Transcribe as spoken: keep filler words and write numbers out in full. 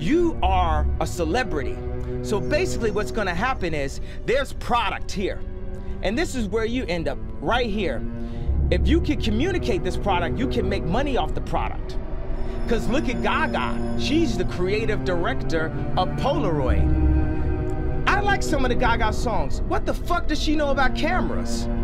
you are a celebrity. So basically what's gonna happen is there's product here. And this is where you end up, right here. If you can communicate this product, you can make money off the product. Because look at Gaga. She's the creative director of Polaroid. I like some of the Gaga songs. What the fuck does she know about cameras?